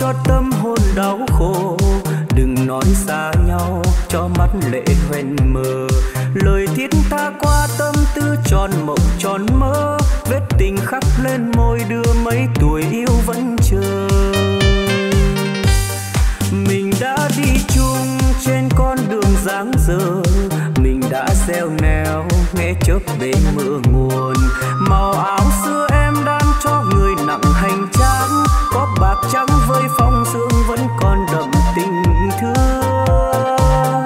cho tâm hồn đau khổ. Đừng nói xa nhau cho mắt lệ hoen mờ. Lời thiết tha qua tâm tư tròn mộng tròn mơ. Vết tình khắc lên môi đưa mấy tuổi yêu vẫn chờ. Mình đã đi chung trên con đường dáng dở. Mình đã gieo neo nghe chớp bể mưa nguồn. Màu áo xưa em đan cho người nặng hành trang. Có bạc trắng với phong sương vẫn còn đậm tình thương.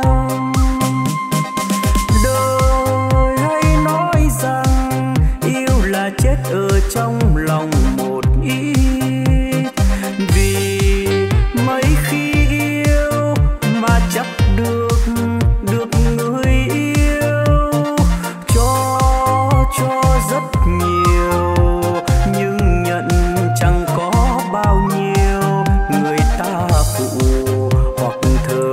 Đời hay nói rằng yêu là chết ở trong lòng một ít. Vì mấy khi yêu mà chắc được người yêu cho rất nhiều, nhưng nhận chẳng có bao nhiêu. Người ta phụ hoặc thờ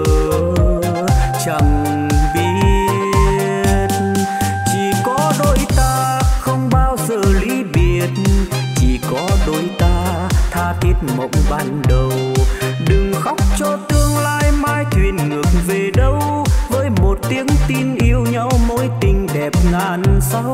chẳng biết. Chỉ có đôi ta không bao giờ ly biệt. Chỉ có đôi ta tha thiết mộng ban đầu. Đừng khóc cho tương lai mai thuyền ngược về đâu. Với một tiếng tin yêu nhau mối tình đẹp ngàn sau.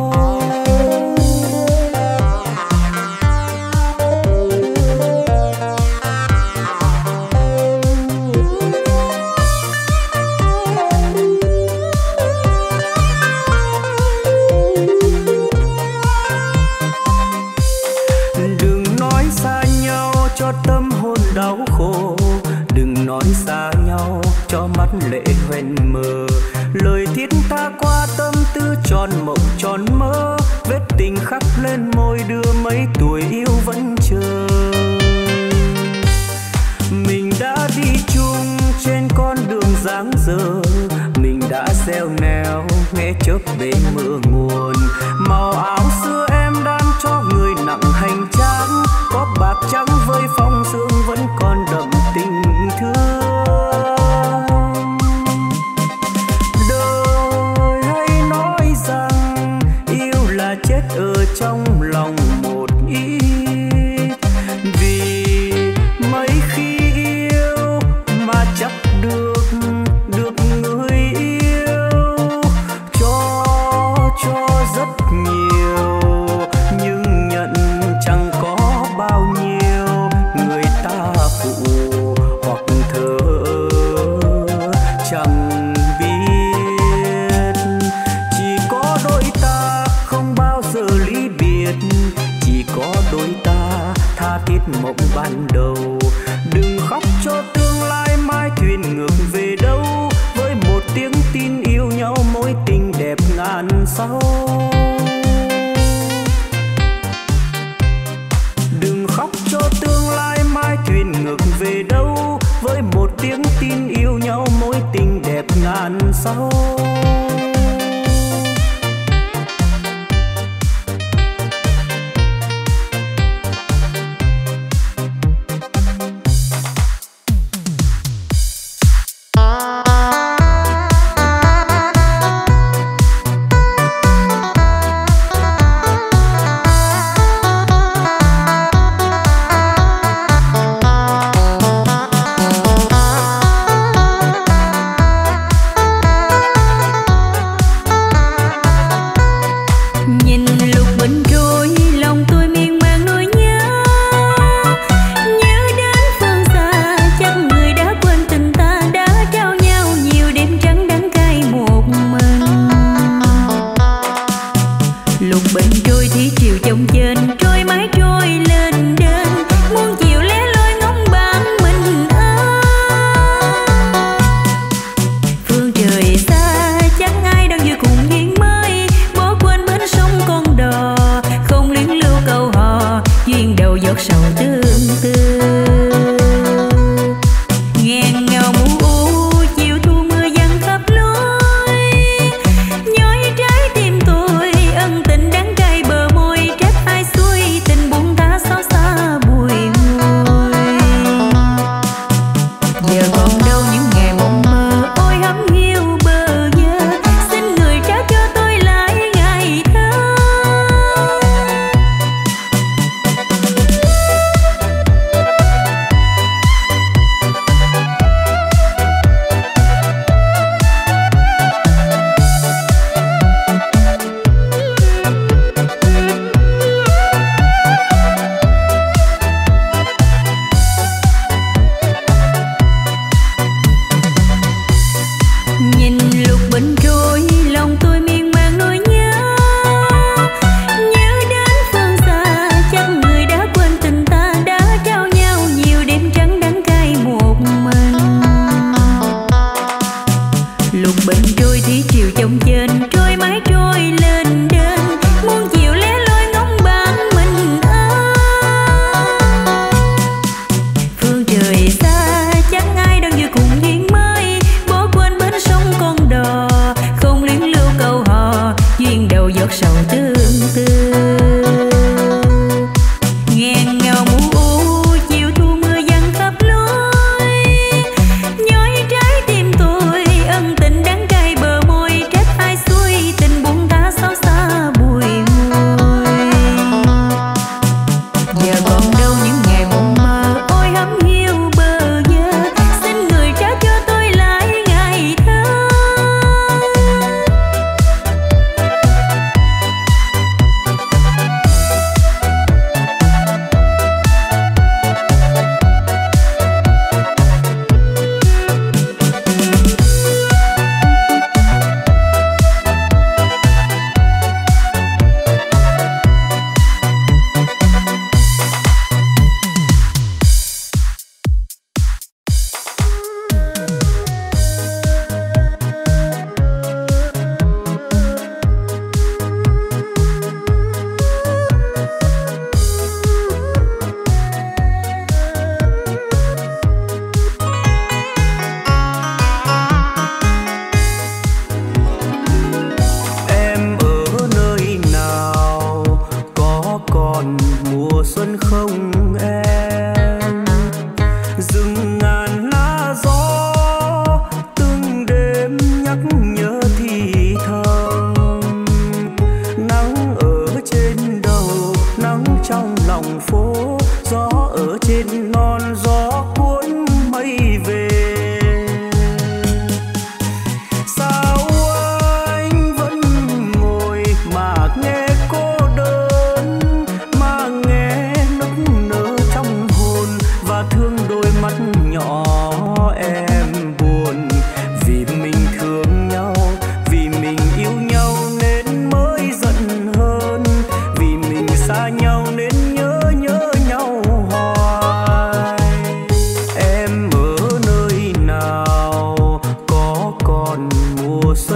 Đừng nói xa nhau cho tâm hồn đau khổ. Đừng nói xa nhau cho mắt lệ hoen mờ. Lời thiết tha qua tâm tư tròn mộng tròn mơ. Vết tình khắc lên môi đưa mấy tuổi yêu vẫn chờ. Mình đã đi chung trên con đường dáng dở. Mình đã gieo neo nghe chớp bể mưa nguồn. Màu áo xưa em đan cho người nặng hành trang. Có bạc trắng với phong sương vẫn còn đậm tình thương. Đời hay nói rằng yêu là chết ở trong lòng một ít. Vì mấy khi yêu mà chắc được người yêu cho rất nhiều, nhưng nhận chẳng có bao nhiêu. Người ta phụ hoặc thờ chẳng biết. Chỉ có đôi ta không bao giờ ly biệt. Chỉ có đôi ta tha thiết mộng ban đầu. Đừng khóc cho tương lai mai thuyền ngược về đâu. Với một tiếng tin yêu nhau mối tình đẹp ngàn sau. Đừng khóc cho tương lai mai thuyền ngược về đâu. Với một tiếng tin yêu nhau mối tình đẹp ngàn sau.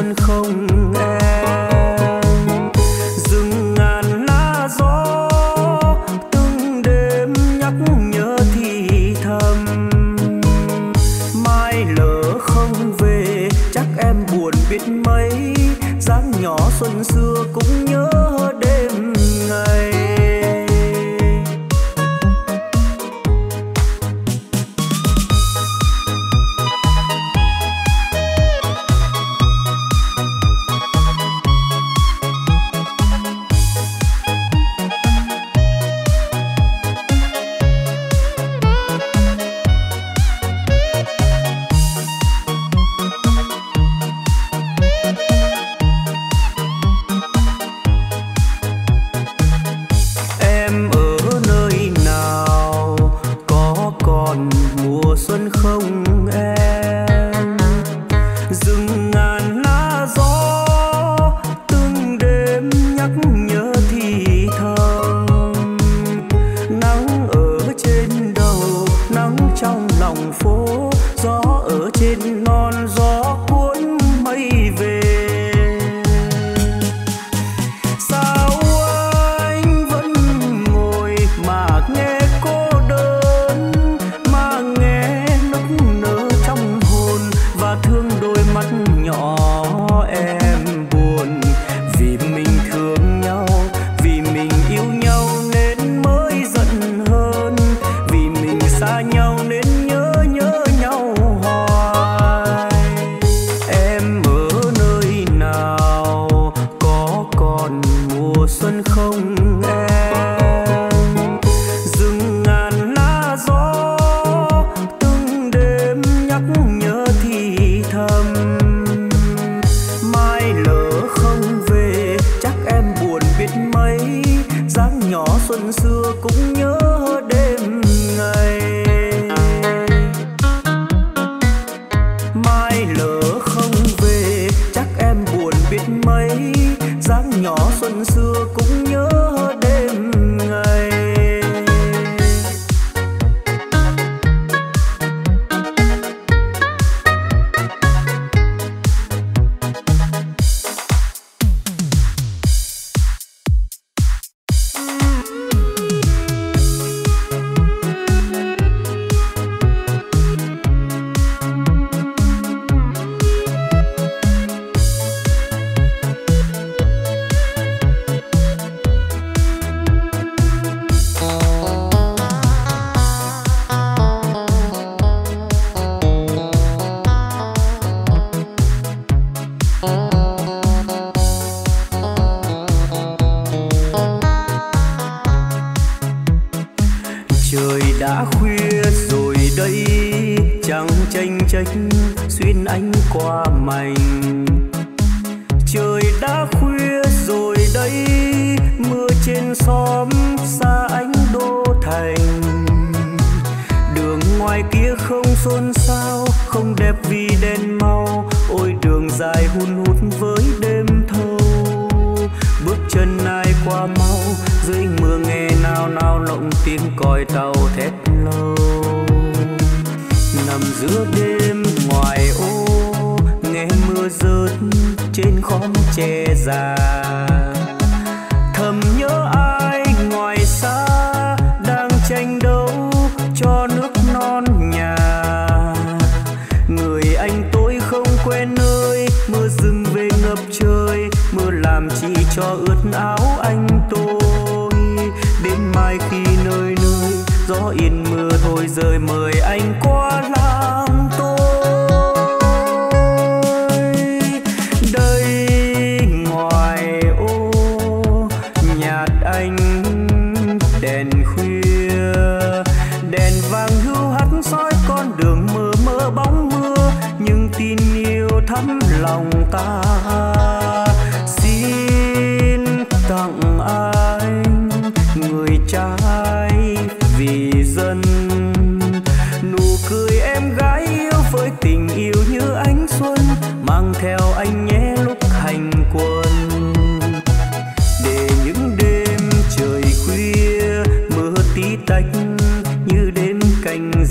xuân không em. Rừng ngàn lá gió từng đêm nhắc nhớ thì thầm, mai lỡ không về chắc em buồn biết mấy. Dáng nhỏ xuân xưa cũng nhớ đêm ngày.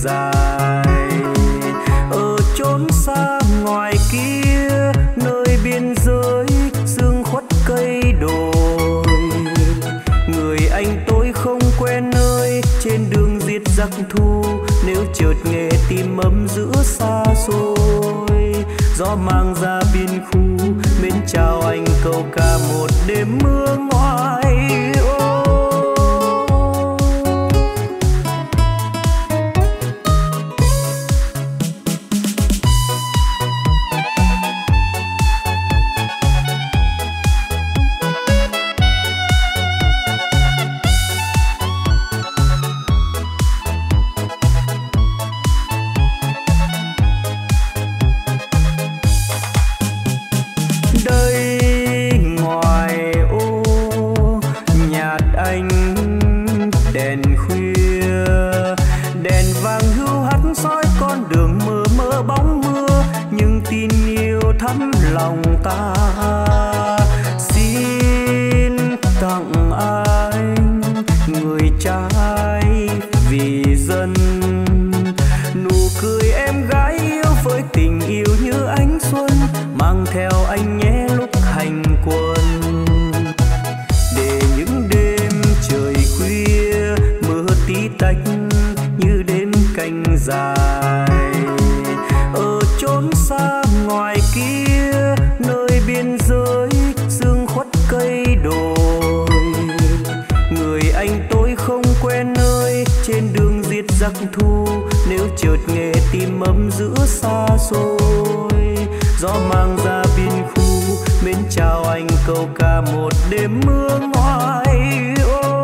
dài ở chốn xa ngoài kia, nơi biên chào anh câu ca một đêm mưa ngoài ô. Lòng ta xin tặng anh người trai vì dân, nụ cười em gái yêu với tình yêu như ánh xuân, mang theo anh nhé lúc hành quân. Để những đêm trời khuya mưa tí tách như đến canh dài, ở chốn xa ngoài kia nơi biên giới sương khuất cây đồi, người anh tôi không quen nơi trên đường giết giặc thu. Nếu chợt nghe tim ấm giữa xa xôi, gió mang ra biên khu mến chào anh câu ca một đêm mưa ngoài ô.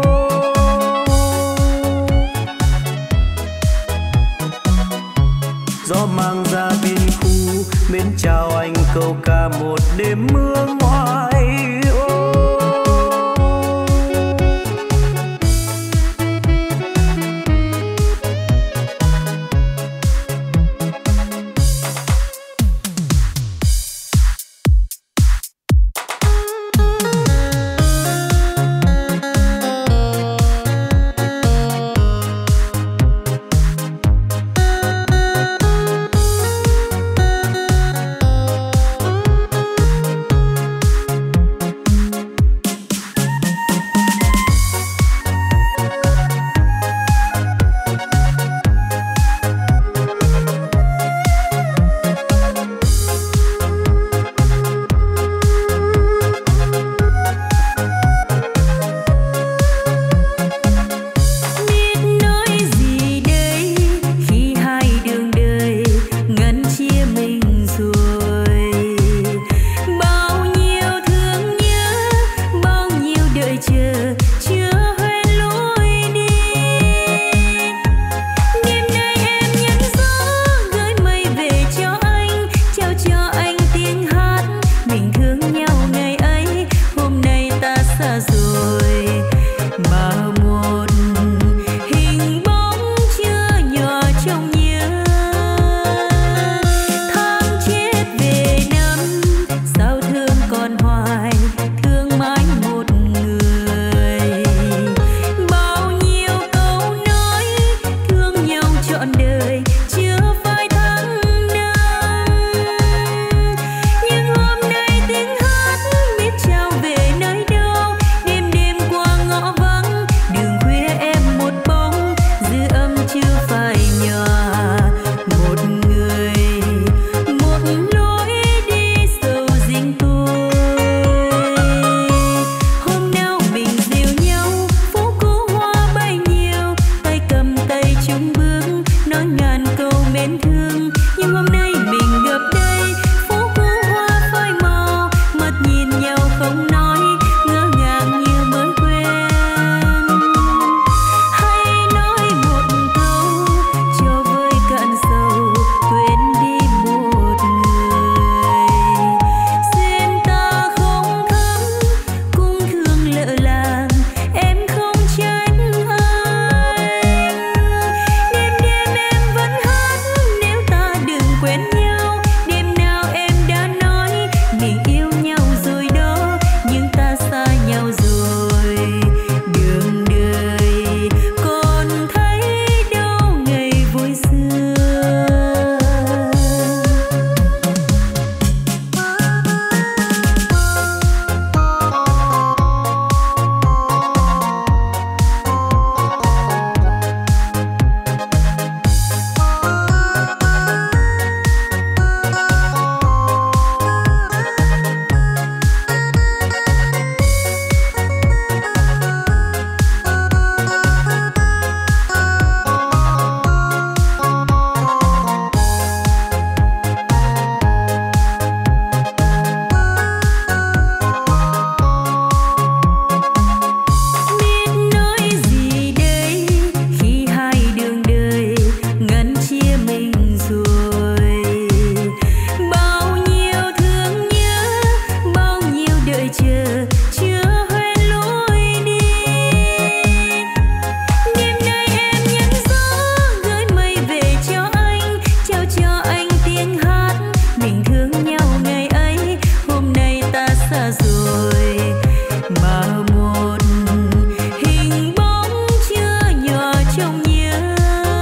Gió mang ra biên khu mến chào anh câu ca một đêm mưa ngoài ô. xa rồi, mà một hình bóng chưa nhỏ trong nhớ.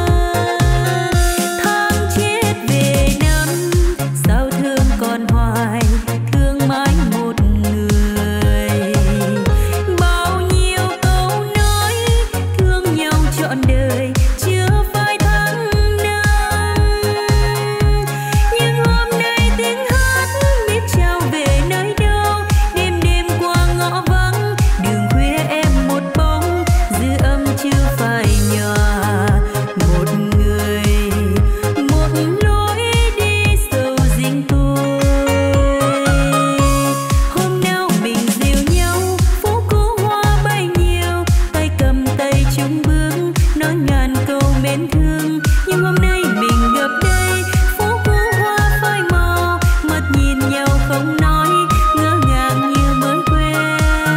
Tháng chết về năm sao thương còn hoài, thương mãi một người. Bao nhiêu câu nói thương nhau trọn đời chưa phai tháng năm, nhưng hôm nay tiếng hát biết trao về nơi đâu. Đêm đêm qua ngõ vắng đường khuya em một bóng, dư âm chưa phai nhòa. Một người một lối đi sầu riêng tôi. Hôm nào mình dìu nhau phố cũ hoa bay nhiều, tay cầm tay chung bước nói ngàn câu mến thương. Nhưng hôm nay mình gặp đây phố cũ hoa phai màu, mắt nhìn nhau không nói, ngỡ ngàng như mới quen.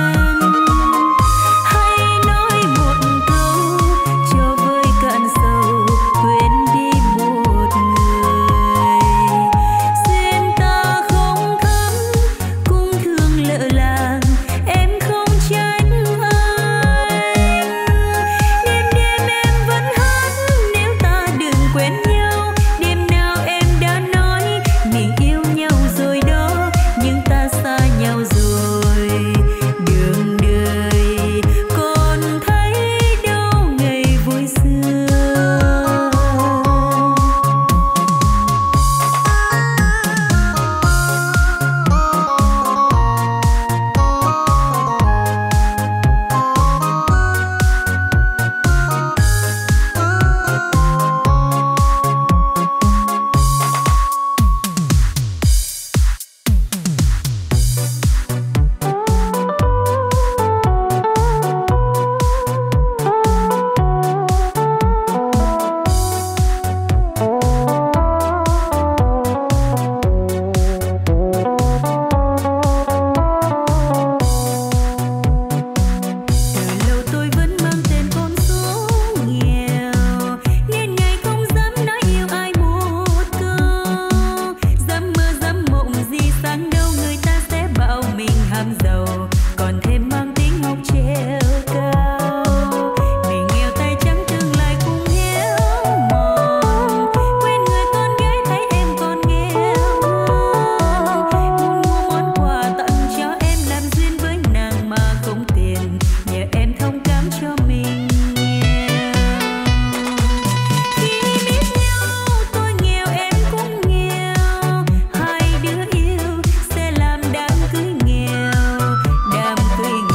Hãy nói một câu cho vơi cạn sầu, quên đi một người. Duyên ta không thắm cũng thương lỡ làng, em không trách ai. Đêm đêm em vẫn hát nếu ta đừng quên nhau. Đêm nào em đã nói mình yêu nhau rồi đó, nhưng ta xa nhau rồi. Đường đời còn thấy đâu ngày vui xưa. Từ lâu tôi vẫn mang tên con số nghèo, nên ngày không dám nói yêu ai một câu. Dám mơ dám mộng gì sang đâu người ta sẽ bảo mình ham giàu, còn thêm mang tiếng học treo cao. Mình nghèo tay trắng tương lai cũng héo mòn, quên người con gái thấy em còn nghèo hơn. Muốn mua món quà tặng cho em làm duyên với nàng mà không tiền, nhờ em thông cảm cho mình nghèo. Khi biết nhau tôi nghèo em cũng nghèo, hai đứa yêu sẽ làm đám cưới nghèo, đám cưới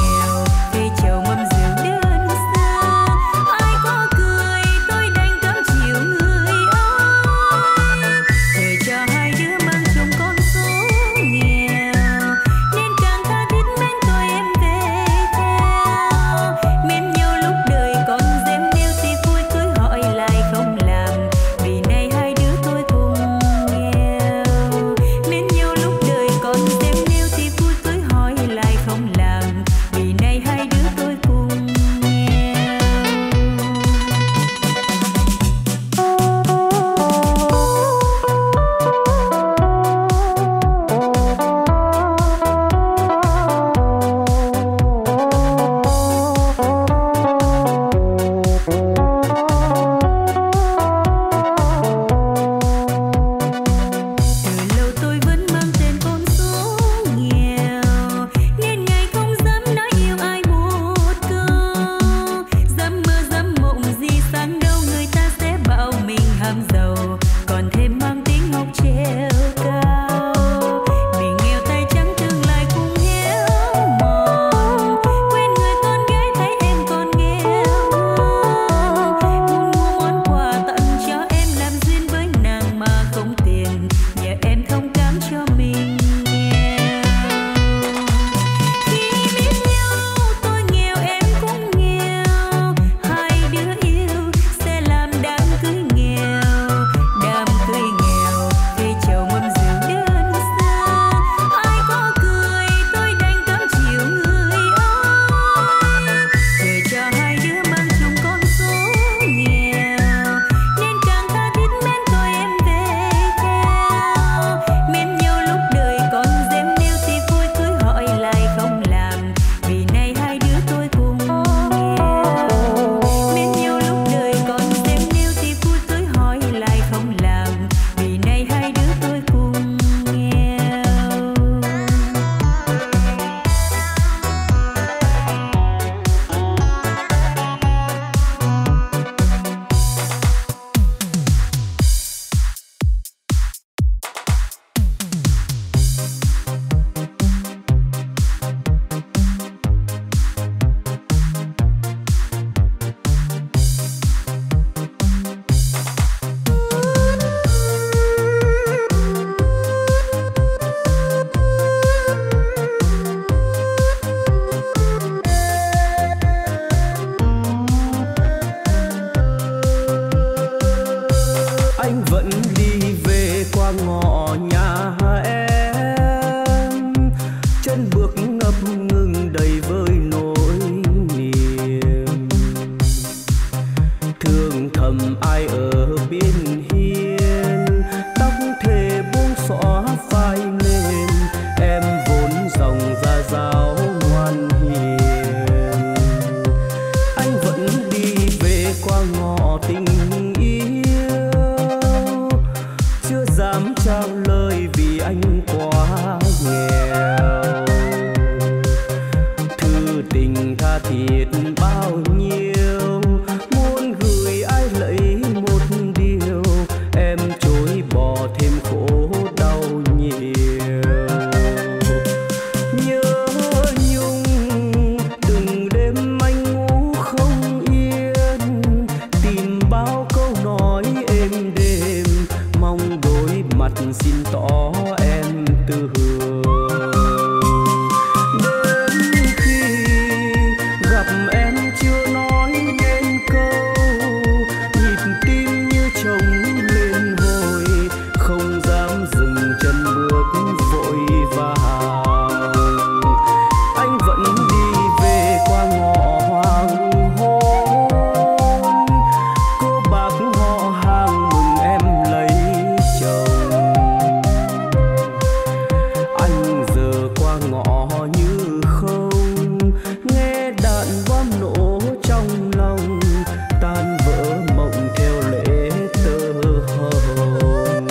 chân bước ngập ngừng đầy vơi nỗi niềm. Thương thầm ai ở bên hiên, tóc thề buông xõa vai lên, em vốn dòng ra dao ngoan hiền. Anh vẫn đi về qua ngõ tình yêu, chưa dám trao lời vì anh quá nghèo. Thư tình tha thiết bao nhiêu, muốn gửi ai lấy một điều, em chối bỏ thêm khổ đau nhiều. Nhớ nhung từng đêm anh ngủ không yên, tìm bao câu nói êm đềm, mong đôi mặt xin tỏ em từ hương. Đến khi gặp em chưa nói nên câu, nhịp tim như trống lên hồi, không dám dừng chân bước vội vàng. Anh vẫn đi về qua ngõ hoàng hôn, cô bác họ hàng mừng em lấy chồng. Anh giờ qua ngõ như không, nghe đạn bom nổ trong lòng, tan vỡ mộng theo lễ tơ hồng.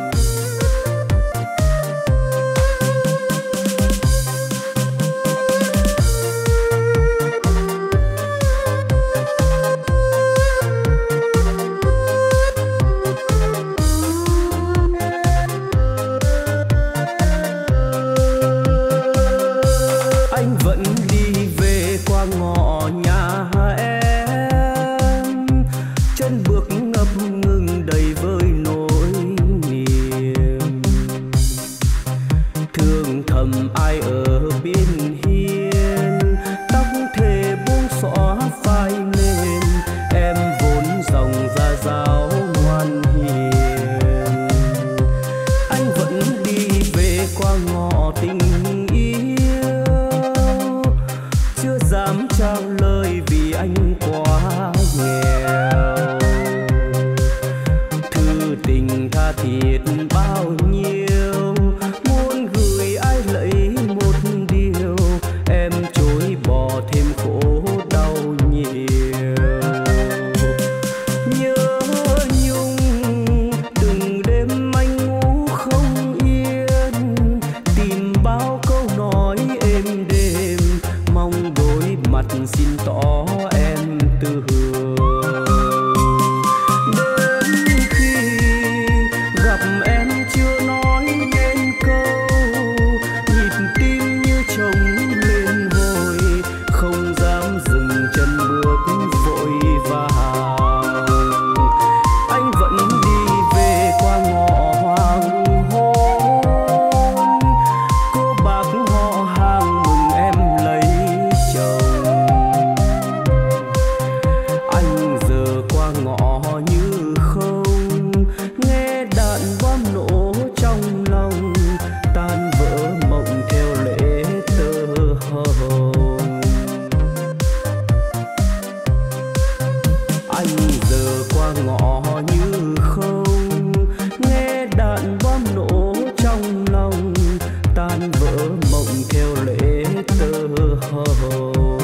Anh vẫn đi về qua ngõ nhà em, chân bước ngập ngừng đầy vơi nỗi niềm. Thương thầm ai ở bên hiên, tóc thề buông xõa vai lên, em vốn dòng ra dao ngoan hiền. Anh vẫn đi về qua ngõ tình yêu, chưa dám trao lời vì anh quá nghèo. Thư tình tha thiết bao nhiêu, muốn gửi ai lấy một điều, em chối bỏ thêm khổ đau nhiều. Nhớ nhung từng đêm anh ngủ không yên, tìm bao câu nói êm đềm, mong đôi mặt xin tỏ em từ hương. Đến khi gặp em chưa nói nên câu, nhịp tim như trống lên hồi, không dám dừng chân bước vội vàng. Anh vẫn đi về qua ngõ hoàng hôn, cô bác họ hàng mừng em lấy chồng. Anh giờ qua ngõ như không, nghe đạn bom nổ trong lòng, tan vỡ mộng theo lễ tơ hồng. Anh giờ qua ngõ như không, nghe đạn bom nổ trong lòng, tan vỡ mộng theo lễ tơ hồng.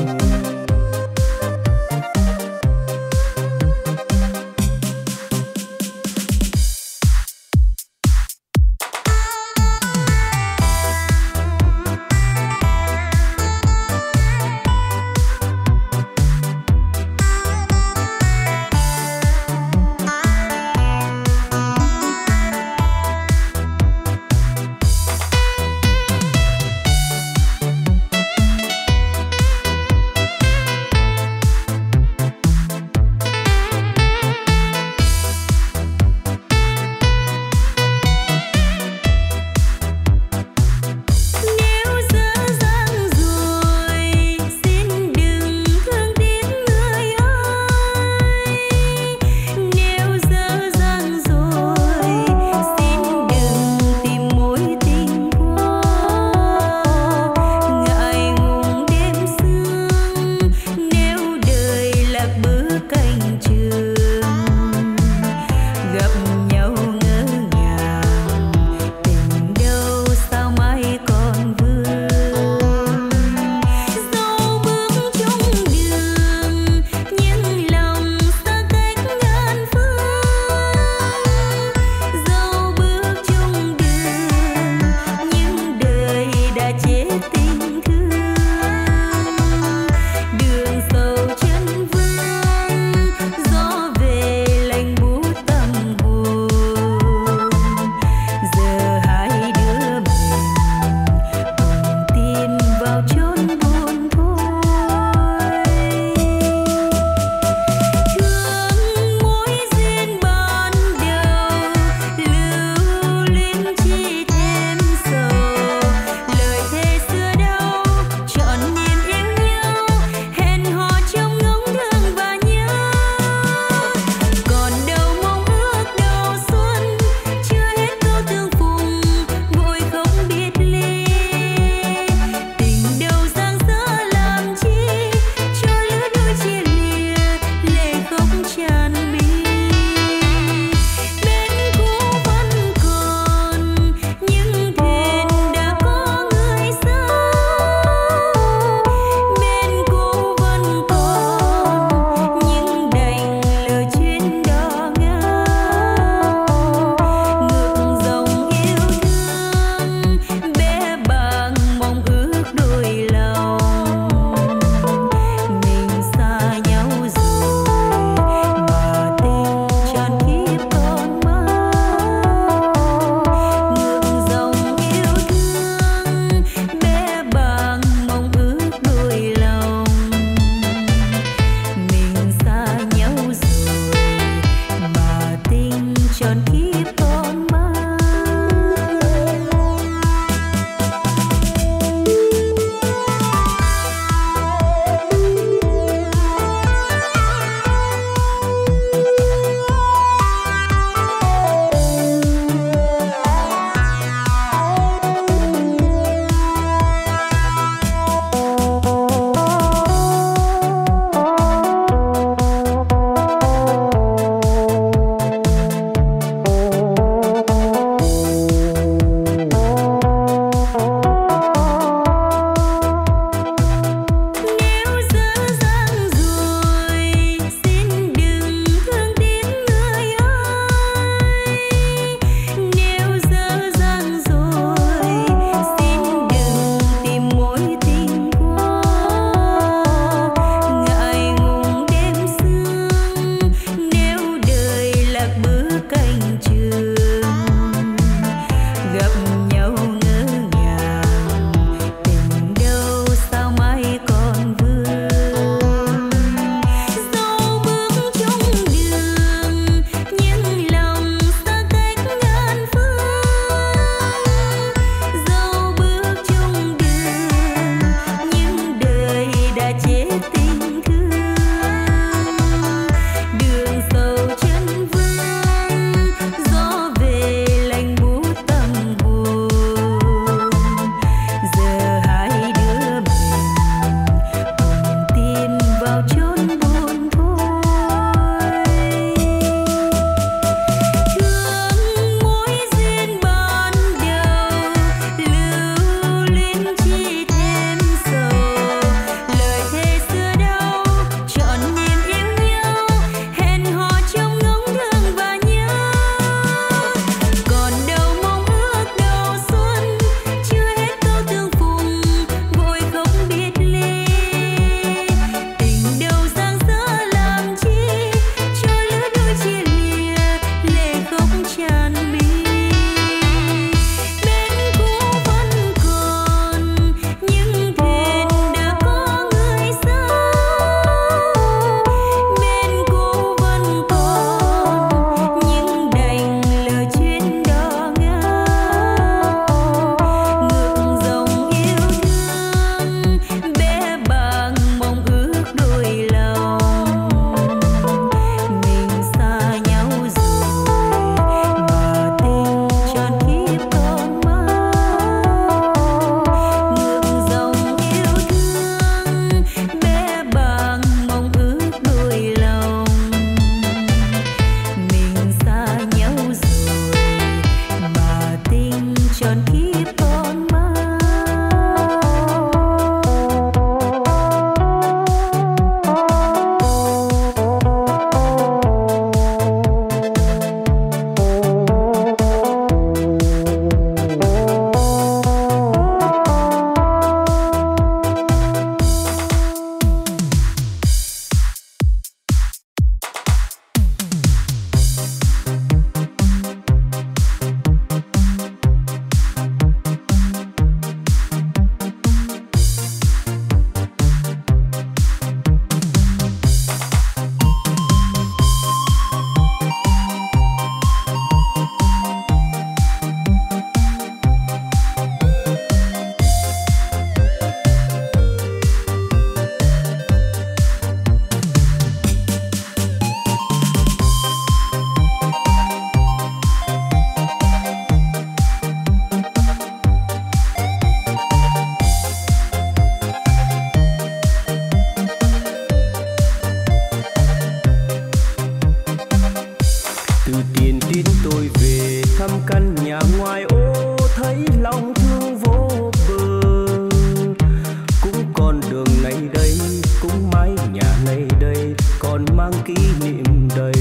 con đường này đây, cũng mái nhà này đây, còn mang kỷ niệm đầy.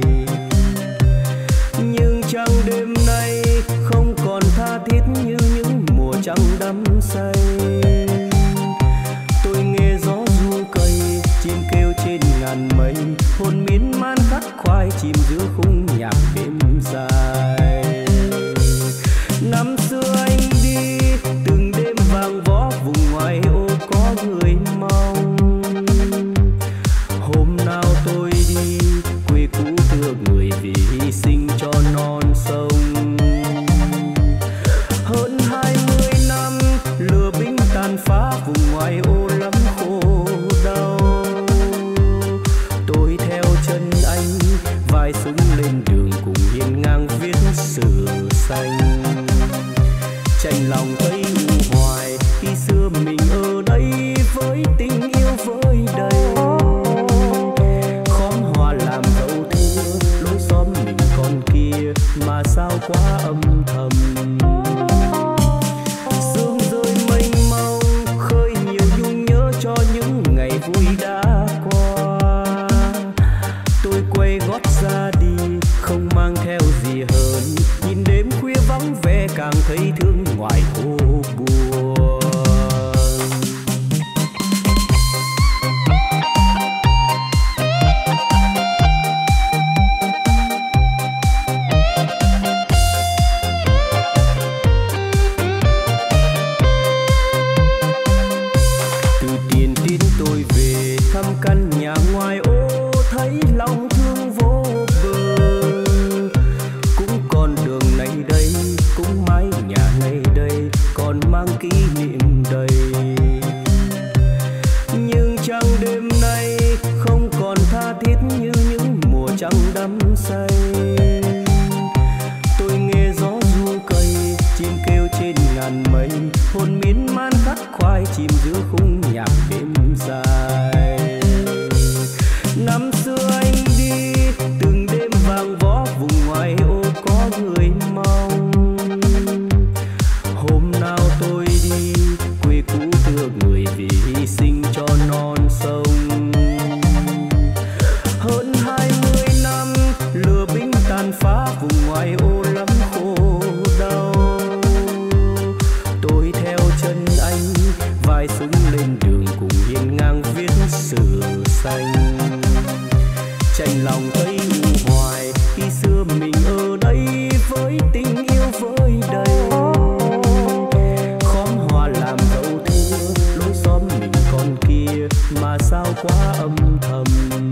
Nhưng chẳng đêm nay không còn tha thiết như những mùa trăng đắm say. Tôi nghe gió ru cây, chim kêu trên ngàn mây, hồn miên man khắc khoải chìm giữa khung nhạc đêm dài. Năm xưa anh đi từng đêm vàng vó, vùng ngoài ô có người mong. Hôm nào tôi đi quê cũ thưa người vì hy sinh cho non sông. Hơn 20 năm lửa binh tàn phá, vùng ngoài ô lắm khổ đau. Tôi theo chân anh vai súng lên đường, cùng hiên ngang viết sử xanh. Chạnh lòng thấy u hoài khi xưa mình ở đây với tình yêu vơi đầy. Khóm hoa làm dấu thưa lối xóm mình còn kia, mà sao quá âm thầm. Sương rơi mênh mông khơi nhiều nhung nhớ cho những ngày vui đã qua. Tôi quay gót ra đi không mang theo gì hơn, nhìn đêm khuya vắng vẻ càng thấy thương ngoài ô buồn. Từ Tiền Tiến tôi về thăm căn nhà ngoài ô, thấy lòng thương vô bờ. Cũng con đường này đây, cũng mái nhà này đây, còn mang kỷ niệm đầy. Nhưng chẳng đêm nay không còn tha thiết như những mùa trăng đắm say. Tôi nghe gió ru cây, chim kêu trên ngàn mây, hồn miên man khắc khoải chìm giữa khung nhạc đêm dài. Năm xưa anh đi từng đêm vàng vó, vùng ngoài ô có người mong. Hôm nào tôi đi quê cũ thưa người vì hy sinh cho non sông. Hơn 20 năm lửa binh tàn phá, vùng ngoài ô lắm khổ đau. Tôi theo chân anh vai súng lên đường, cùng hiên ngang viết sử xanh. Chạnh lòng thấy u hoài khi xưa mình ở đây với tình yêu vơi đầy. Khóm hoa làm dấu thưa lối xóm mình còn kia, mà sao quá âm thầm.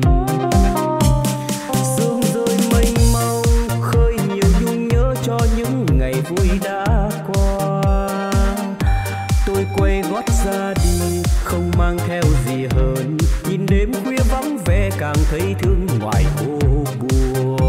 Sương rơi mênh mông khơi nhiều nhung nhớ cho những ngày vui đã qua. Tôi quay gót ra đi không mang theo gì hơn, nhìn đêm khuya vắng vẻ càng thấy thương ngoài ô buồn.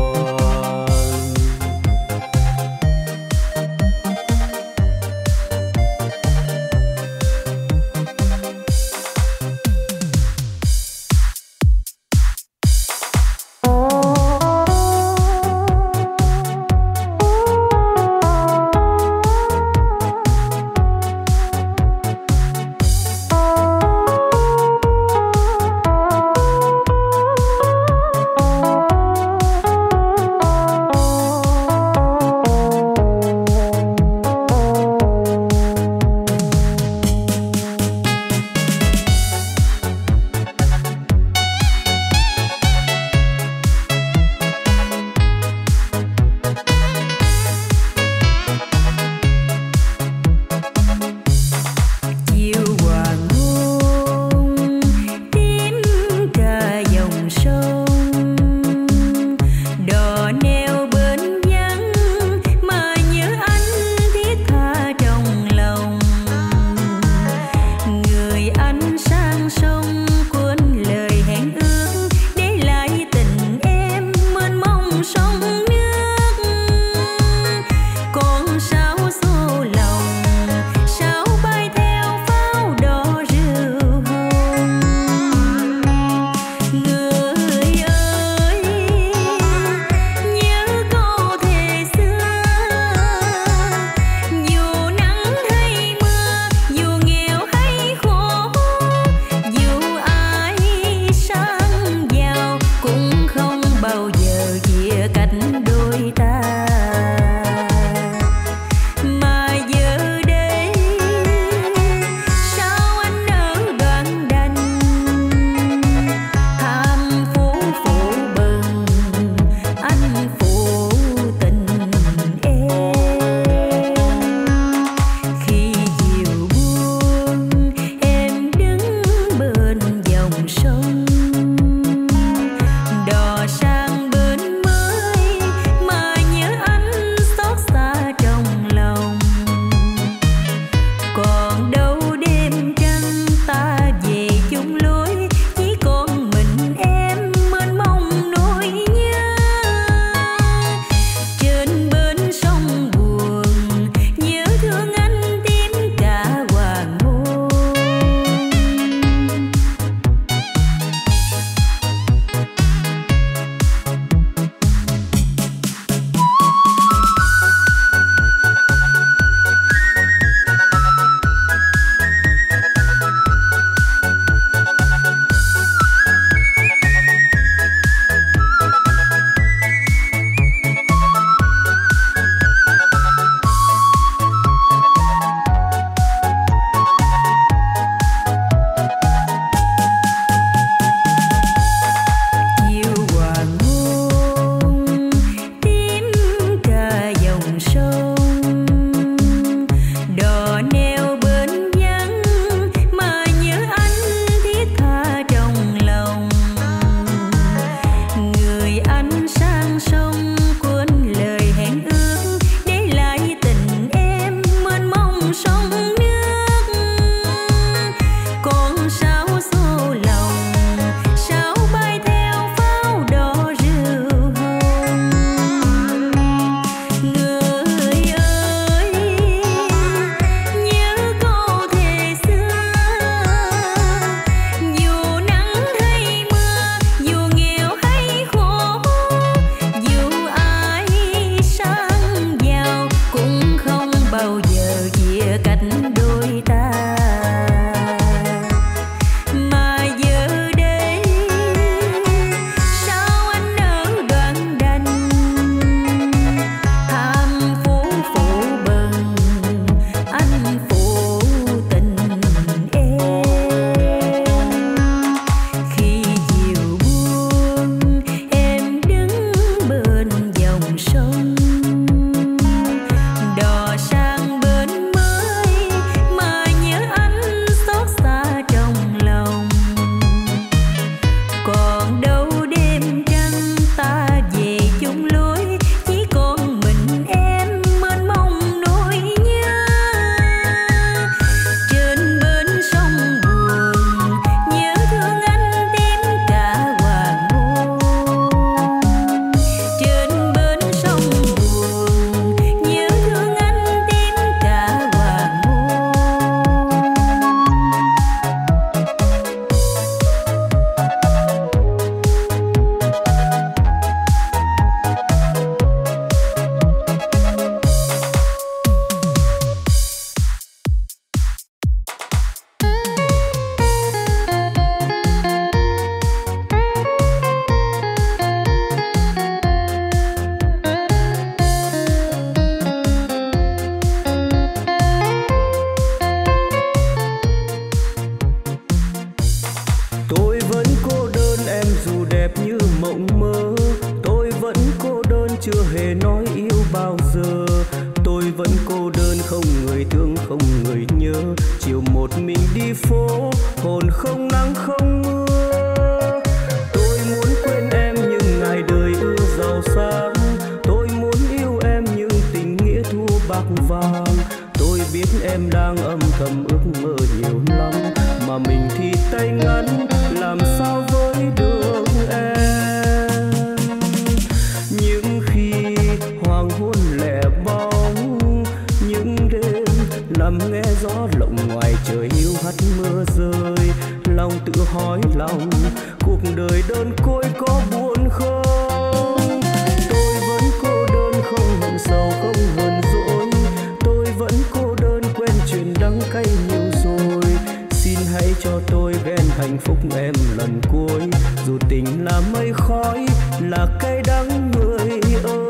đẹp như mộng mơ. Tôi vẫn cô đơn chưa hề nói yêu bao giờ. Tôi vẫn cô đơn không người thương không người nhớ. Chiều một mình đi phố, hồn không nắng không mưa. Tôi muốn quên em nhưng ngày đời ưa giàu sang. Tôi muốn yêu em nhưng tình nghĩa thua bạc vàng. Tôi biết em đang âm thầm ước mơ nhiều lắm, mà mình thì tay ngắn làm sao với được em. Những khi hoàng hôn lẻ bóng, những đêm nằm nghe gió lộng ngoài trời hiu hắt mưa rơi, lòng tự hỏi lòng cuộc đời đơn côi có buồn không. Tôi vẫn cô đơn không hận sầu không hờn dỗi. Tôi vẫn cô đơn quen chuyện đắng cay nhiều rồi. Xin hãy cho tôi ghen hạnh phúc em lần cuối, dù tình là mây khói là cay đắng người ơi.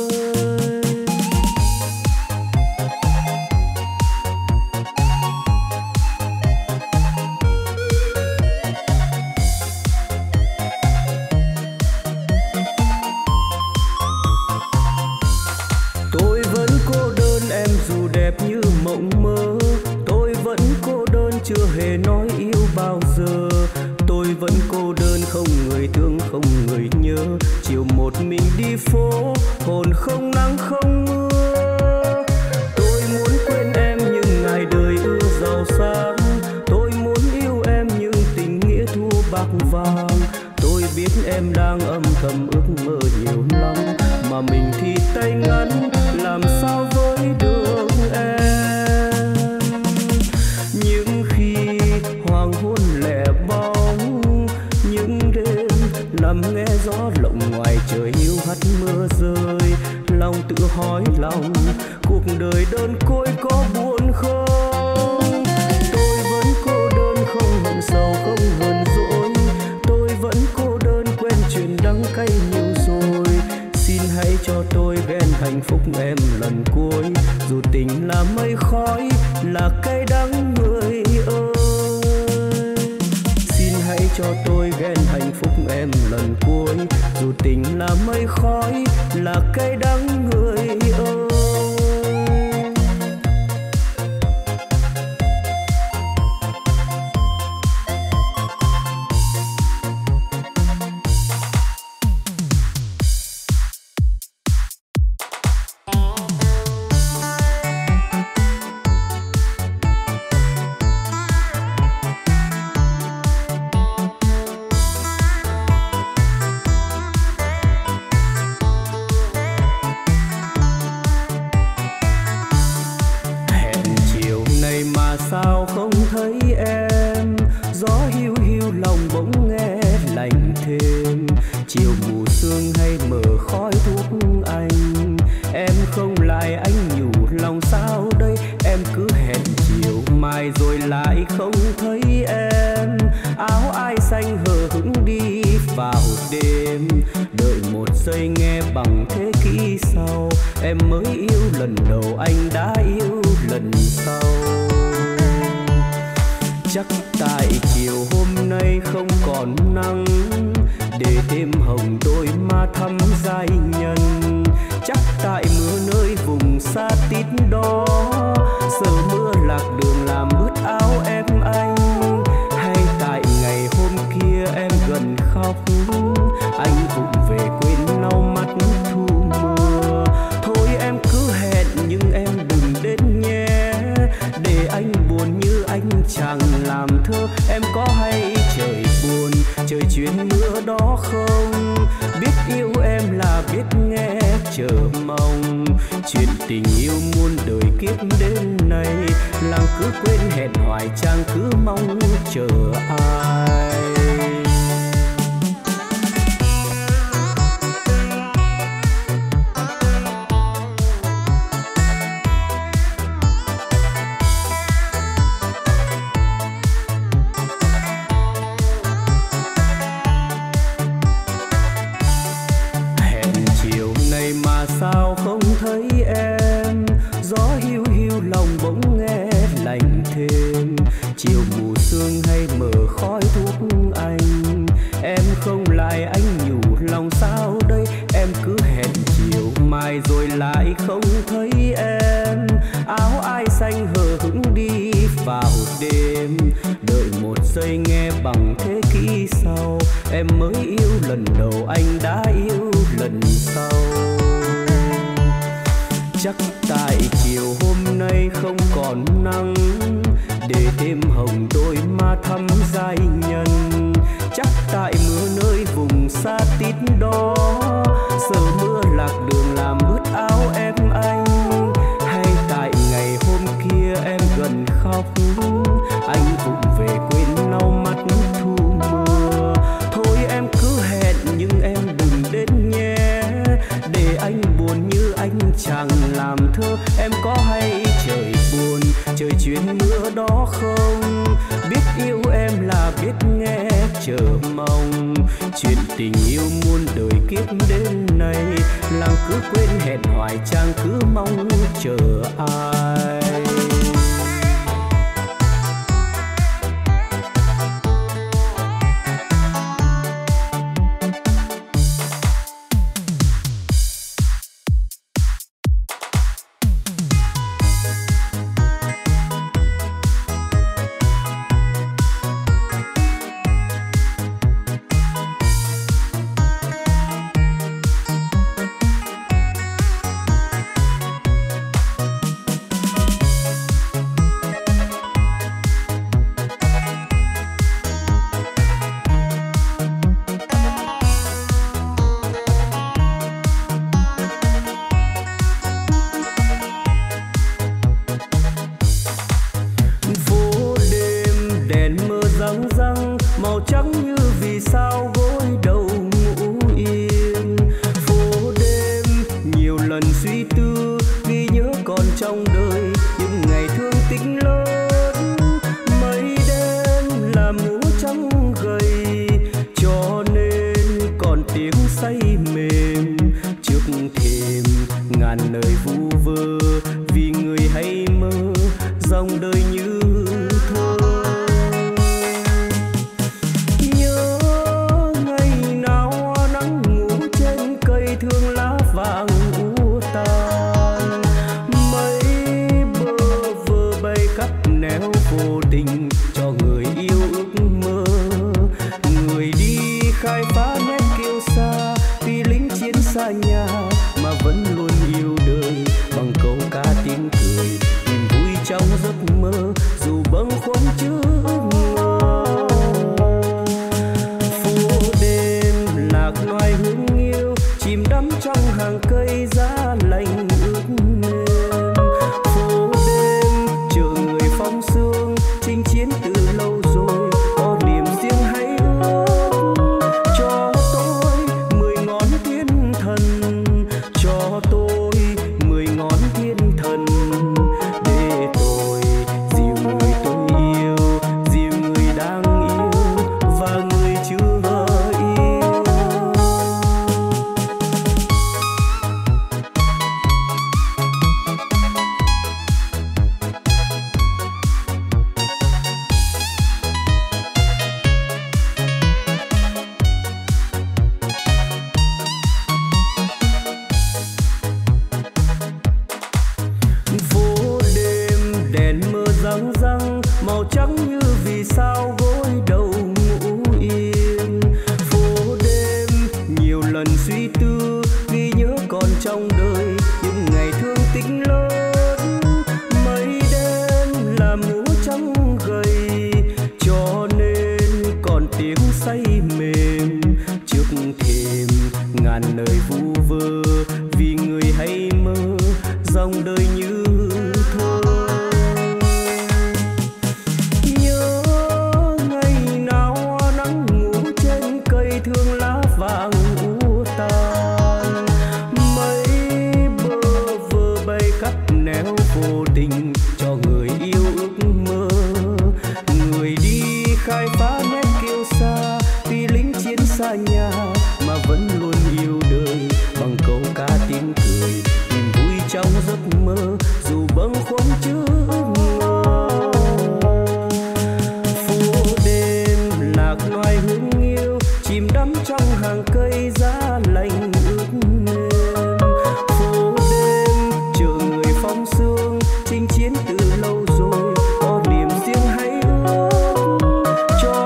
Tôi vẫn cô đơn em dù đẹp như mộng mơ. Tôi vẫn cô đơn chưa hề nói yêu bao giờ. Tôi vẫn cô đơn không người thương không người nhớ. Chiều một mình đi phố, hồn không nắng không mưa. Tôi muốn quên em nhưng ngày đời ưa giàu sang. Tôi muốn yêu em nhưng tình nghĩa thua bạc vàng. Tôi biết em đang âm thầm ước mơ nhiều lắm, mà mình thì tay ngắn làm sao với được em. Những khi hoàng hôn lẻ bóng, những đêm nằm nghe gió lộng ngoài trời hiu hắt mưa rơi, lòng tự hỏi lòng cuộc đời đơn côi có buồn không. Tôi vẫn cô đơn không hận sầu không hờn dỗi. Tôi vẫn cô đơn quen chuyện đắng cay nhiều rồi. Xin hãy cho tôi ghen hạnh phúc em lần cuối, dù tình là mây khói là cay đắng người ơi. Xin hãy cho tôi ghen hạnh phúc em lần cuối, dù tình là mây khói là cay đắng người ơi. Sao không thấy em, gió hiu hiu lòng bỗng nghe lạnh thêm. Chiều mù sương hay mờ khói thuốc anh, em không lại anh nhủ lòng sao đây. Em cứ hẹn chiều mai rồi lại không thấy em. Áo ai xanh hờ hững đi vào đêm, đợi một giây nghe bằng thế kỷ sau. Em mới yêu lần đầu anh đã yêu lần sau. Chắc tại chiều hôm nay không còn nắng, để thêm hồng đôi má thắm giai nhân. Chắc tại mưa nơi vùng xa tít đó, sợ mưa lạc đường làm ướt áo em anh. Hay tại ngày hôm kia em gần khóc, anh vụng về quên lau mắt thu mưa. Thôi em cứ hẹn nhưng em đừng đến nhé, để anh buồn như anh chẳng làm thơ. Em có hay trời buồn, trời chuyến mưa đó không? Biết yêu em là biết nghe chờ mong. Chuyện tình yêu muôn đời kiếp đến nay, làng cứ quên hẹn hoài chàng cứ mong chờ ai. Sao không thấy em, gió hiu hiu lòng bỗng nghe lạnh thêm. Chiều mù sương hay mờ khói thuốc anh, em không lại anh giây nghe bằng thế kỷ sau. Em mới yêu lần đầu, anh đã yêu lần sau. Chắc tại chiều hôm nay không còn nắng, để thêm hồng đôi má thắm giai nhân. Chắc tại mưa nơi vùng xa tít đó, sợ mưa lạc đường làm ướt áo em anh. Hay tại ngày hôm kia em gần khóc, anh vụng về quên lau mắt thu mưa. Thôi em cứ hẹn nhưng em đừng đến nhé, để anh buồn như anh chẳng làm thơ. Em có hay trời buồn, trời chuyên mưa đó không? Biết yêu em là biết nghe chờ mong. Chuyện tình yêu muôn đời kiếp đến nay, làng cứ quên hẹn hoài chàng cứ mong chờ ai. Chinh chiến từ lâu rồi, có niềm riêng hay ước cho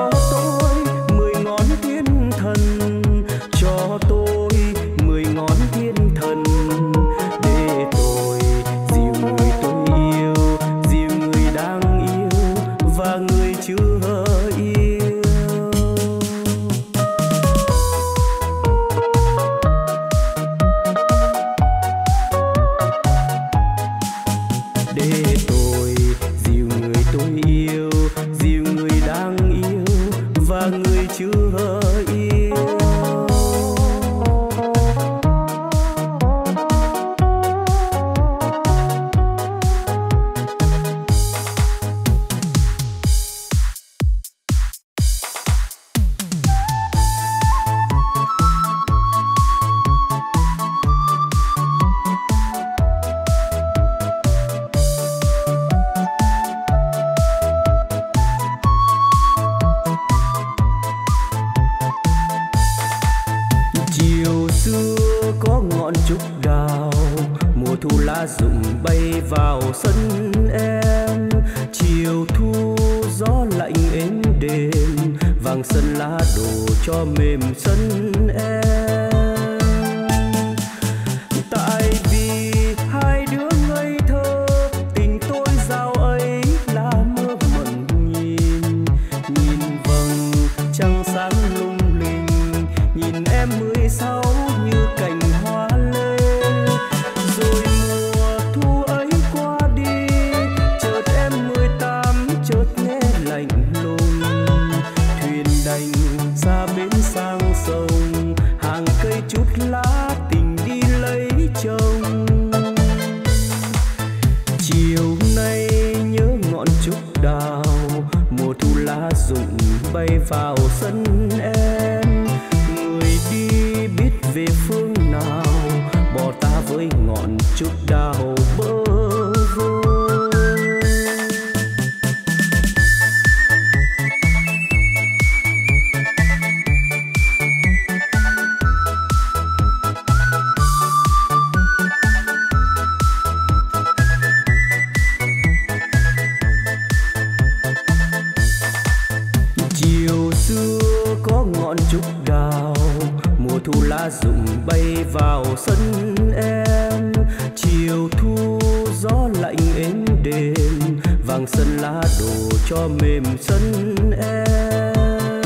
chưa yên. Rụng bay vào sân em, chiều thu gió lạnh êm đềm, vàng sân lá đổ cho mềm sân em. Tại vì hai đứa ngây thơ, tình tôi giao ấy là mơ mẩn nhìn, nhìn vầng trăng sáng lung linh, nhìn em 16 như cành hoa lên. Rồi xa bến sang sông, hàng cây chút lá tình đi lấy chồng. Chiều nay nhớ ngọn trúc đào, mùa thu lá rụng bay vào sân em. Người đi biết về phương nào, bỏ ta với ngọn trúc đào bơ vơ. Thu lá rụng bay vào sân em, chiều thu gió lạnh êm đềm, vàng sân lá đổ cho mềm sân em.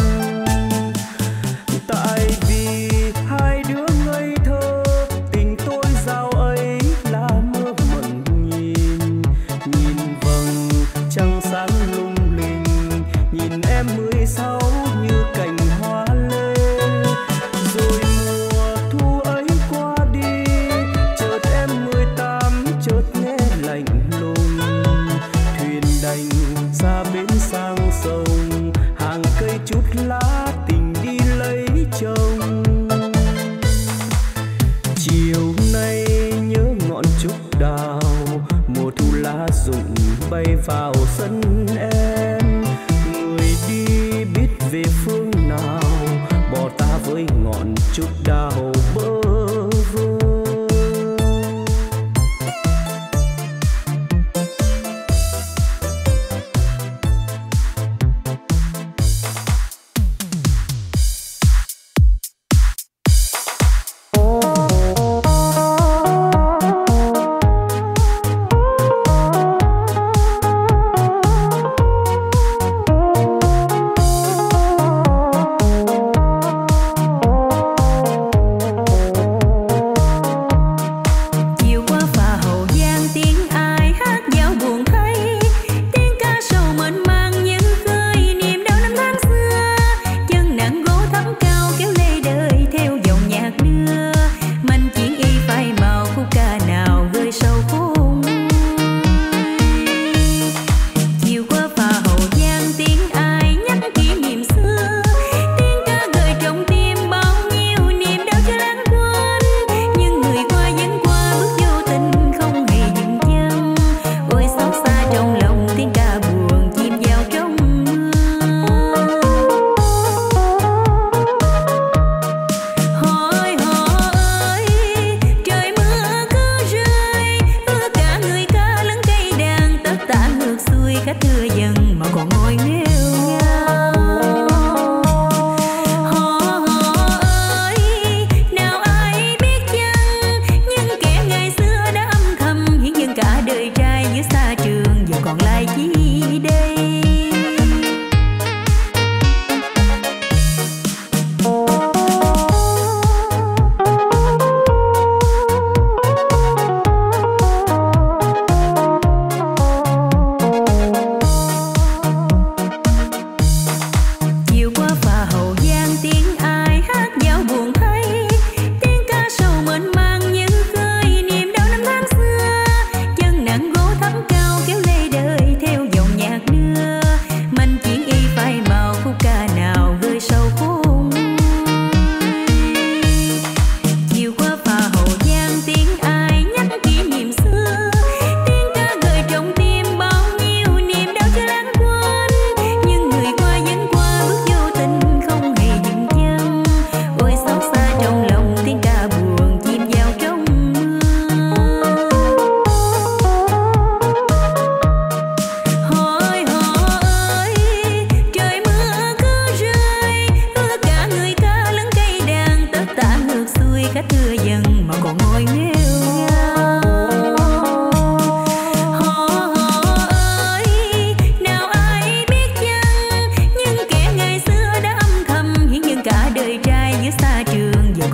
Tại vì hai đứa ngây thơ, tình tôi giao ấy là mơ mẩn nhìn, nhìn vầng trăng sáng lung linh, nhìn em 16 như cành hoa lên. Rồi mùa thu ấy qua đi, chợt em 18 chợt nghe lạnh lùng. Thuyền đành xa bến sang sông, hàng cây chút lá tình đi lấy chồng. Chiều nay nhớ ngọn trúc đào, mùa thu lá rụng bay vào sân em. Người đi biết về phương nào, bỏ ta với ngọn trúc đào bơ vơ.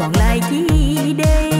còn lại chi đây.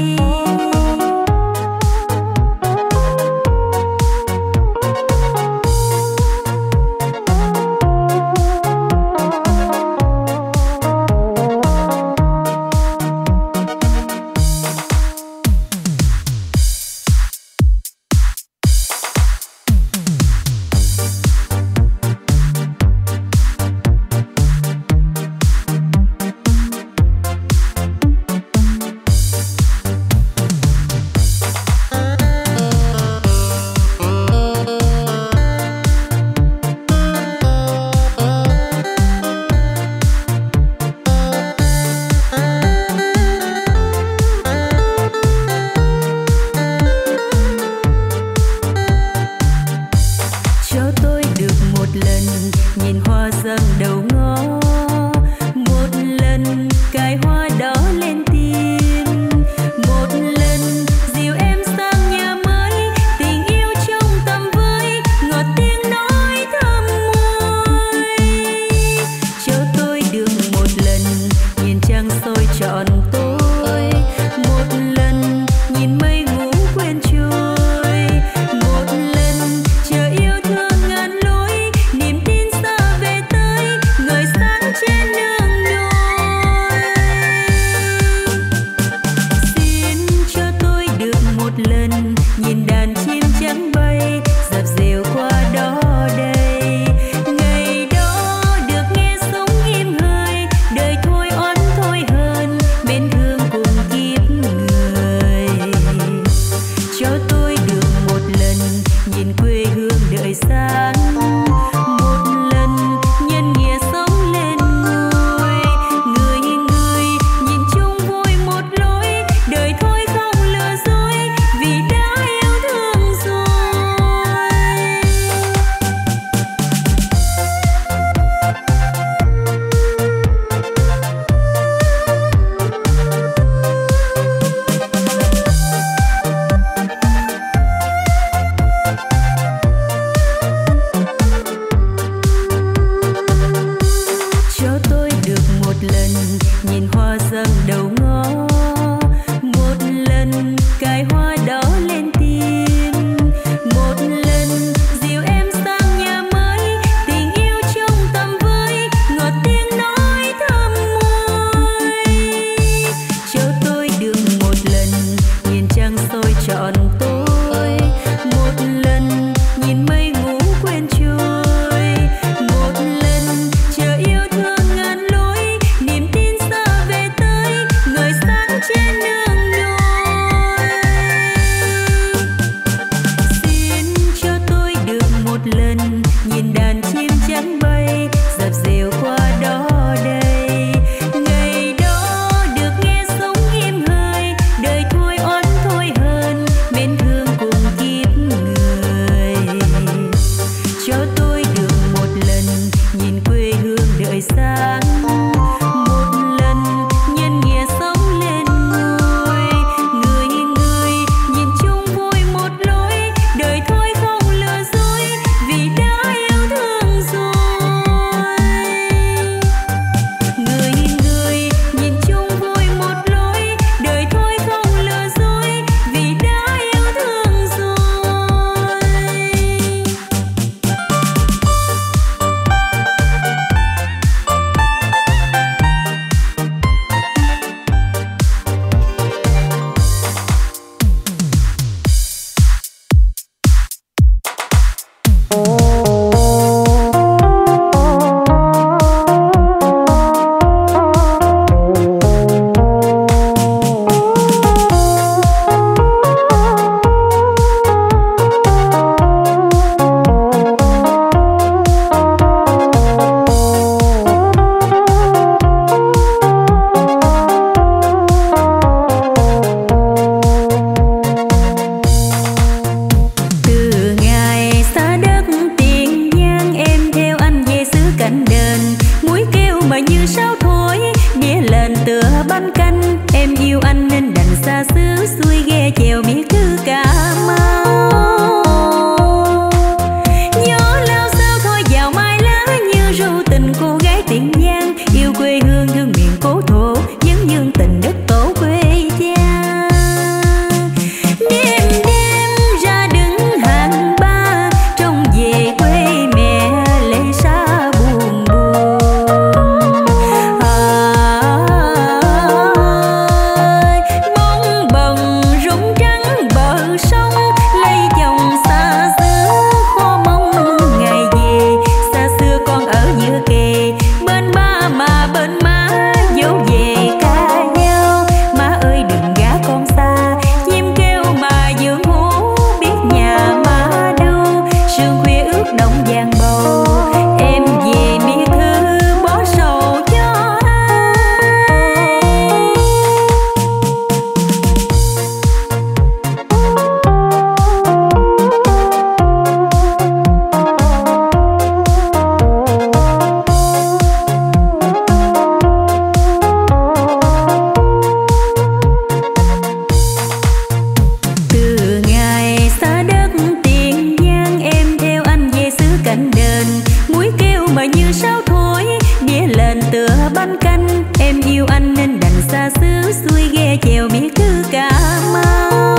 bánh canh. Em yêu anh nên đành xa xứ xuôi ghe chèo biết thứ Cà Mau.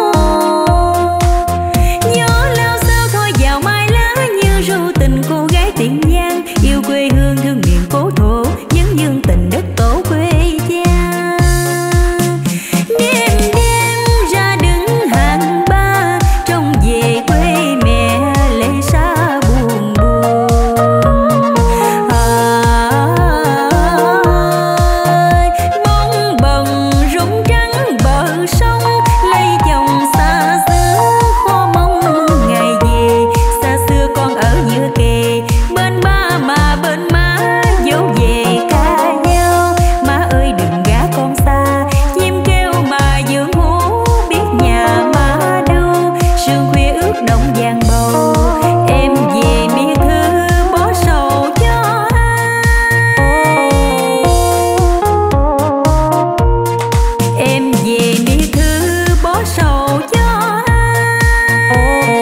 Gió lao sao thôi vào mai lá như ru tình cô gái Tiền Giang. Yêu quê hương thương miền cố thổ, nhấn dương tình đất tổ quê cha. Đêm đêm ra đứng hàng ba, trông về quê mẹ lệ xa buồn buồn. Bóng bần rụng trắng bờ sông, lấy chồng xa xứ khó mong ngày về. Xa xưa con ở giữa kề, bên ba mà bên má dấu về ca nhau. Má ơi đừng gả con xa, chim kêu mà dưỡng hú biết nhà má đâu. Sương khuya ướt đông vàng bầu, em về miệt thư bó sầu cho ai. Em về miệt thư bó sầu cho ai.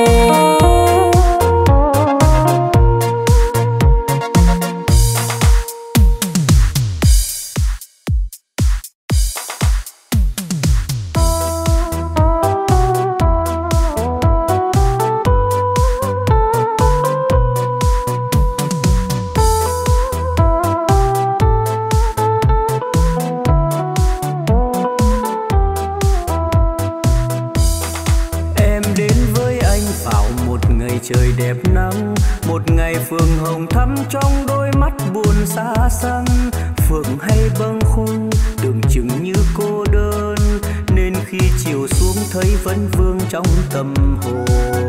Em đến với anh vào một ngày trời đẹp nắng, một ngày phượng hồng thắm trong đôi mắt buồn xa xăm. Phượng hay bâng khuâng tưởng chừng như cô đơn, nên khi chiều xuống thấy vẫn vương trong tâm hồn.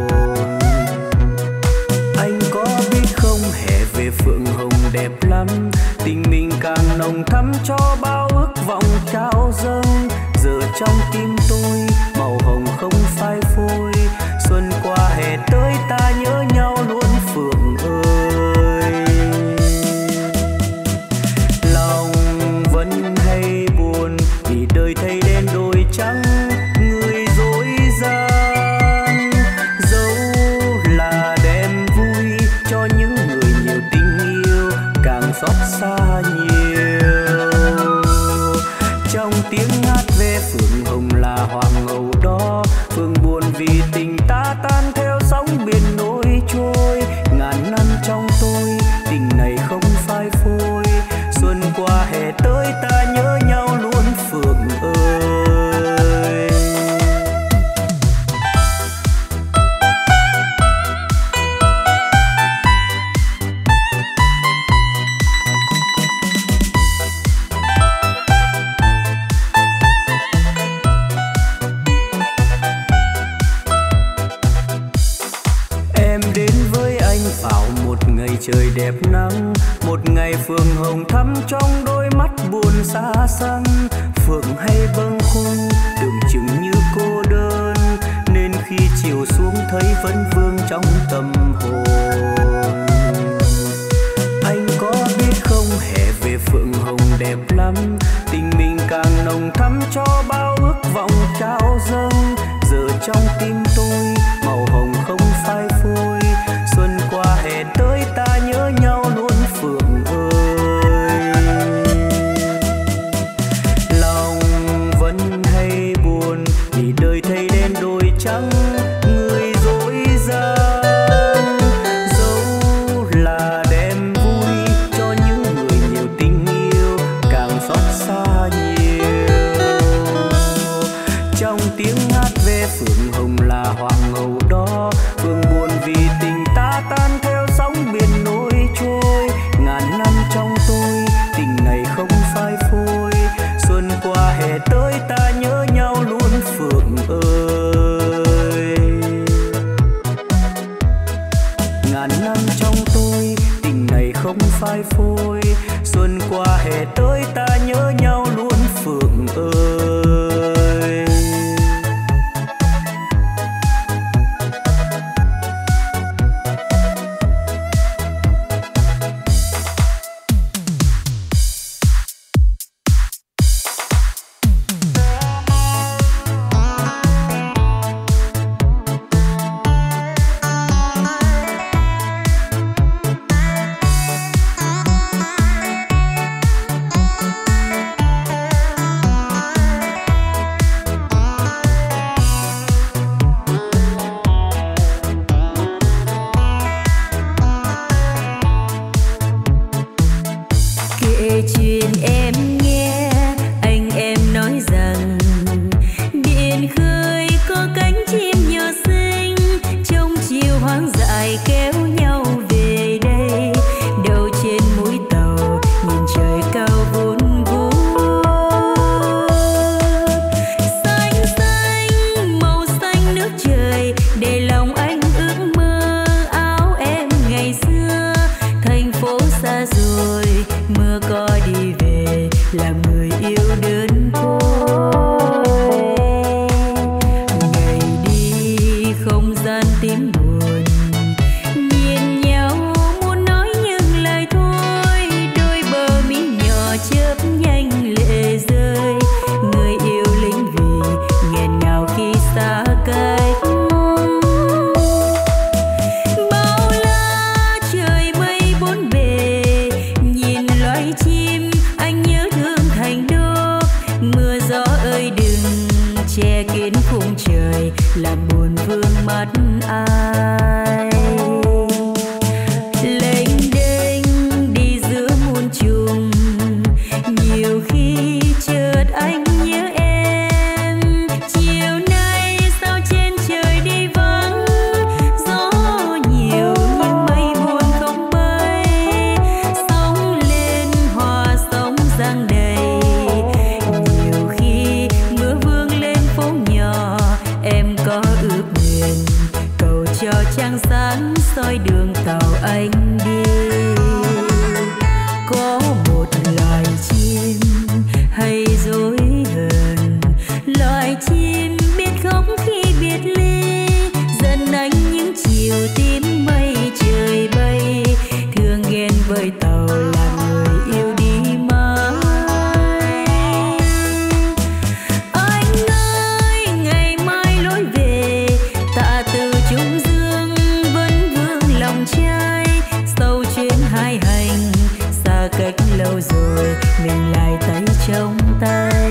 Anh có biết không, hè về phượng hồng đẹp lắm, tình mình càng nồng thắm cho bao ước vọng trao dâng. Giờ trong tim tôi màu hồng không phai phôi, xuân qua hè tới ta nhớ nhau luôn Phượng ơi. Lòng vẫn hay buồn vì đời thay đen đổi trắng, người dối gian. Dẫu là đêm vui cho những người nhiều tình yêu, càng xót xa nhiều. Trong tiếng hát về phượng hồng là hoàng hậu đó, phượng buồn vì tình ta tan theo sóng biển nổi trôi. Ngàn năm trong tôi tình này không phai phôi, xuân qua hè tới ta nhớ nhau luôn Phượng ơi. Em đến với anh vào một ngày trời đẹp nắng, một ngày phượng hồng thắm trong đôi mắt buồn xa xăm. Phượng hay bâng khuâng tưởng chừng như cô đơn, nên khi chiều xuống thấy vẫn vương trong tâm hồn. Anh có biết không, hè về phượng hồng đẹp lắm, tình mình càng nồng thắm cho bao ước vọng trao dâng. Giờ trong tim tôi màu hồng không phai phôi, xuân qua hè tới ta nhớ nhau luôn Phượng ơi. Lòng vẫn hay buồn vì đời thay đen đổi trắng, người dối gian. Dẫu là đêm vui cho những người nhiều tình yêu, càng xót xa nhiều. Trong tiếng hát về phượng hồng là hoàng hậu đó, phượng buồn vì tình ta tan theo sóng biển nổi trôi. Ngàn năm trong tôi tình này không phai phôi, xuân qua hè tới ta nhớ nhau luôn Phượng ơi. Ngàn năm trong tôi tình này không phai phôi, xuân qua hè tới ta nhớ nhau luôn Phượng ơi. chuyện em nghe, anh em nói rằng biển khơi có cánh chim nhỏ xinh, trong chiều hoang dại kéo nhau về đây. Đầu trên mũi tàu nhìn trời cao vun vút, xanh xanh màu xanh nước trời để lòng anh ước mơ áo em ngày xưa. Thành phố xa rồi mưa có đi về, làm người yêu đơn côi. Ngày đi không gian tím buồn, nhìn nhau muốn nói những lời thôi. Đôi bờ mi nhỏ chớp nhanh lệ rơi, người yêu lính vì nghẹn ngào khi xa cách. Bao la trời mây bốn bề, nhìn loài chim anh nhớ thương thành đô. Mưa gió ơi đừng che kín khung trời, làm buồn vương mắt ai. Lênh đênh đi giữa muôn trùng, nhiều khi chợt anh nhớ em. Chiều nay sao trên trời đi vắng, gió nhiều nhưng mây buồn không bay. Sóng lên hòa sóng giăng đầy, nhiều khi mưa vương lên phố nhỏ. Em có ước nguyện cầu cho trăng sáng soi đường tàu anh đi. Có một loài chim hay dối hờn, loài chim biết khóc khi biệt ly, dần anh những chiều tím mây trời bay. Thương ghen với tàu làm người yêu đi mãi. Anh ơi ngày mai lối về, tạ từ Trung Dương vẫn vương lòng trai. Sau chuyến hai hành xa cách lâu rồi, mình lại tay trong tay.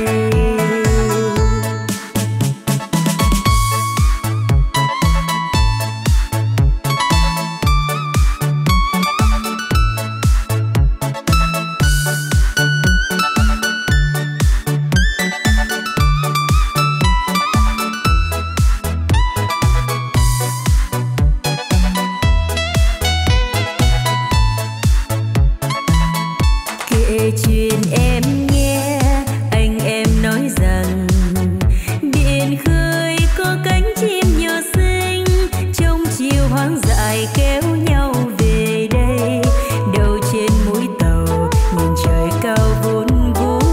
Kể chuyện em nghe, anh em nói rằng biển khơi có cánh chim nhỏ xinh, trong chiều hoang dại kéo nhau về đây. Đầu trên mũi tàu nhìn trời cao vun vút,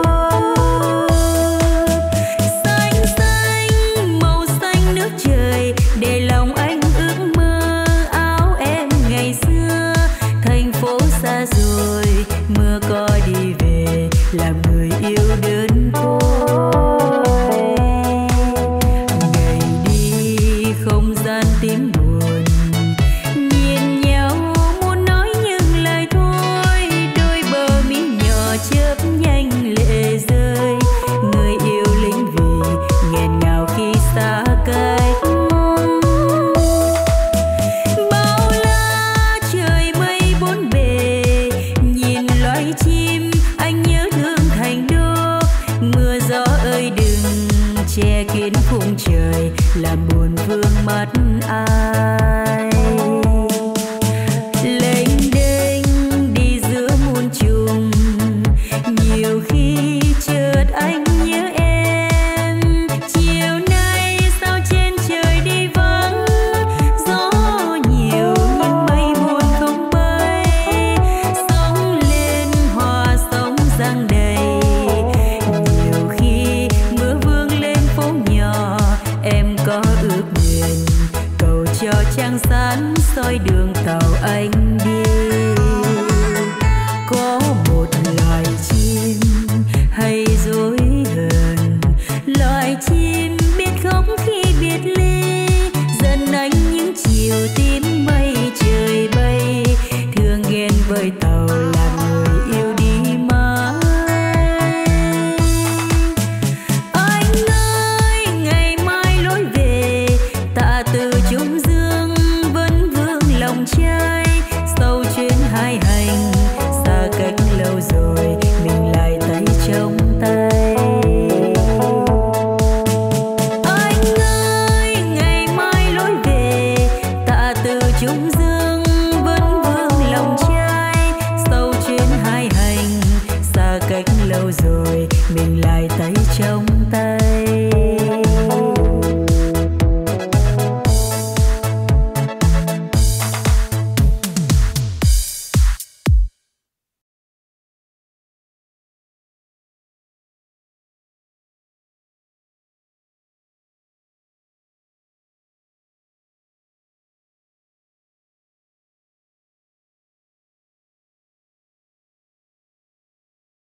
xanh xanh màu xanh nước trời để lòng anh ước mơ áo em ngày xưa. Thành phố xa rồi mưa có đi về, làm người yêu đơn côi. Ngày đi không gian tím buồn, nhìn nhau muốn nói những lời thôi. Đôi bờ mi nhỏ chớp nhanh lệ rơi, người yêu lính vì nghẹn ngào khi xa cách. Bao la trời mây bốn bề, nhìn loài chim anh nhớ thương thành đô. Mưa gió ơi đừng che kín khung trời, làm buồn vương mắt ai.